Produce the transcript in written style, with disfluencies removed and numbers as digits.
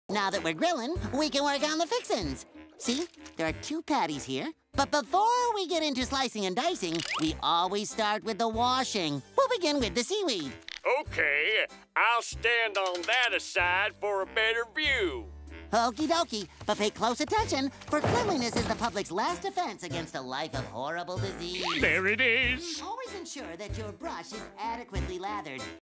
Now that we're grilling, we can work on the fixins'. See, there are 2 patties here. But before we get into slicing and dicing, we always start with the washing. We'll begin with the seaweed. Okay, I'll stand on that aside for a better view. Okie dokie, but pay close attention, for cleanliness is the public's last defense against a life of horrible disease. There it is. Always ensure that your brush is adequately lathered.